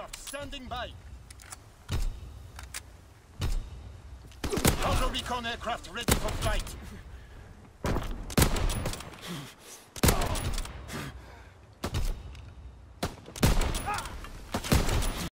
aircraft standing by. Counter recon aircraft ready for flight.